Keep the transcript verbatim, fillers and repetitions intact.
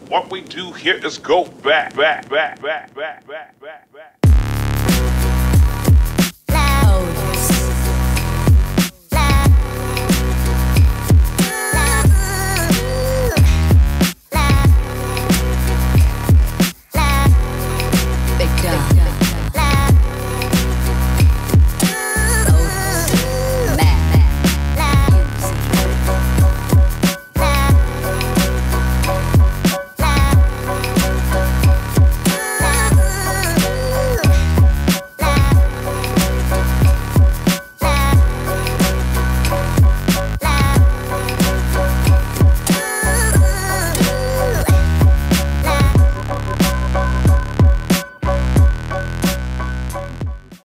What we do here is go back, back, back, back, back, back, back, back, back.